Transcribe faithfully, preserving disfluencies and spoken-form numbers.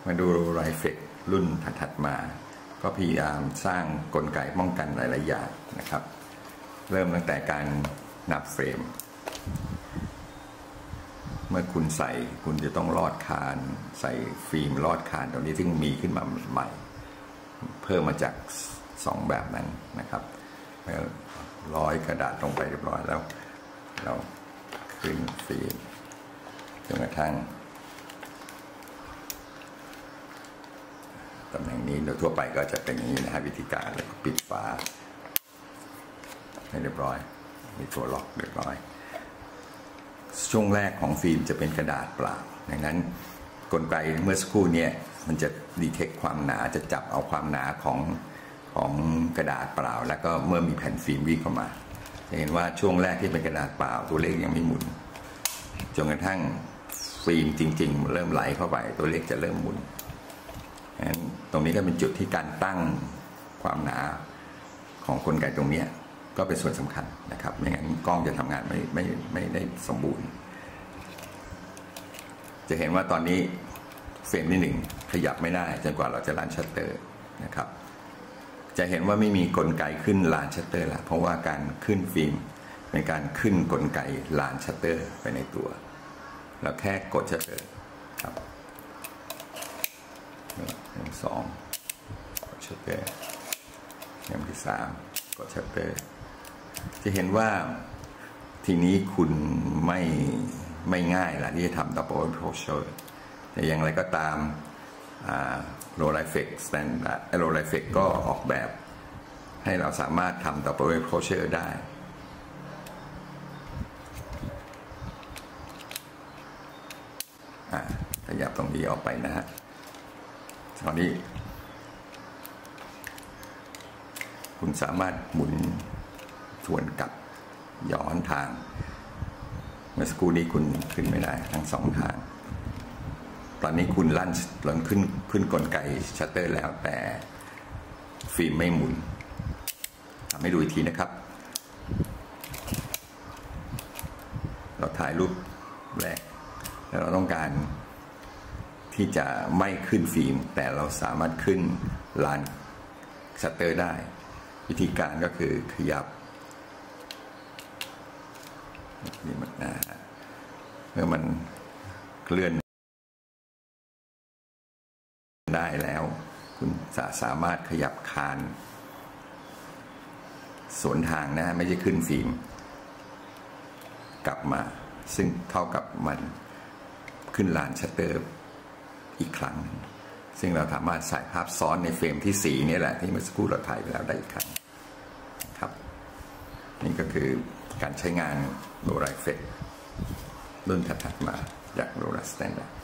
มาดูไรเฟกรุ่นถัดๆมาก็พยายามสร้างกลไกป้องกันหลายๆอย่างนะครับเริ่มตั้งแต่การนับเฟรมเมื่อคุณใส่คุณจะต้องลอดคานใส่ฟิล์มลอดคานตรงนี้ซึ่งมีขึ้นมาใหม่เพิ่มมาจากสองแบบนั้นนะครับร้อยกระดาษลงไปเรียบร้อยแล้วเราขึ้นฟิล์มจนกระทั่งตำแหน่งนี้โดยทั่วไปก็จะเป็นอย่างนี้นะฮะวิธีการแล้วก็ปิดฝาให้เรียบร้อยมีตัวล็อกเรียบร้อยช่วงแรกของฟิล์มจะเป็นกระดาษเปล่าดังนั้นกลไกเมื่อสักครู่นี้มันจะดีเทคความหนาจะจับเอาความหนาของของกระดาษเปล่าแล้วก็เมื่อมีแผ่นฟิล์มวิ่งเข้ามาจะเห็นว่าช่วงแรกที่เป็นกระดาษเปล่าตัวเลขยังไม่หมุนจนกระทั่งฟิล์มจริงๆเริ่มไหลเข้าไปตัวเลขจะเริ่มหมุนตรงนี้ก็เป็นจุดที่การตั้งความหนาของกลไกตรงนี้ก็เป็นส่วนสำคัญนะครับไม่งั้นกล้องจะทำงานไม่ไม่ไม่ได้สมบูรณ์จะเห็นว่าตอนนี้เฟรมที่หนึ่งขยับไม่ได้จนกว่าเราจะรันชัตเตอร์นะครับจะเห็นว่าไม่มีกลไกขึ้นลานชัตเตอร์ละเพราะว่าการขึ้นฟิล์มเป็นการขึ้นกลไกลานชัตเตอร์ไปในตัวแล้วแค่กดชัตเตอร์ครับเล่มสองกดชัตเตอร์เล่มที่สามกดชัตเตอร์จะเห็นว่าทีนี้คุณไม่ไม่ง่ายละที่จะทำ double exposure แต่อย่างไรก็ตามโรไลเฟกสแตนดาร์ดโรไลเฟกก็ออกแบบให้เราสามารถทำ double exposure ได้ขยับตรงนี้ออกไปนะฮะตอนนี้คุณสามารถหมุนทวนกลับย้อนทางเมื่อสักครู่นี้คุณขึ้นไม่ได้ทั้งสองทางตอนนี้คุณลั่นลั่นขึ้นขึ้นกลไกชัตเตอร์แล้วแต่ฟิล์มไม่หมุนทำให้ดูอีกทีนะครับเราถ่ายรูปแรกแล้วเราต้องการที่จะไม่ขึ้นฟิล์มแต่เราสามารถขึ้นลานชัตเตอร์ได้วิธีการก็คือขยับนี่มันนะเมื่อมันเคลื่อนได้แล้วคุณจะสามารถขยับคานสวนทางนะไม่ใช่ขึ้นฟิล์มกลับมาซึ่งเท่ากับมันขึ้นลานชัตเตอร์อีกครั้งซึ่งเราสามารถใส่ภาพซ้อนในเฟรมที่สี่นี่แหละที่เมื่อสักครู่เราถ่ายไปแล้วได้อีกครั้งครับนี่ก็คือการใช้งานโรไลเฟกรุ่นถัดๆมาจากโรไลสแตนดาร์ด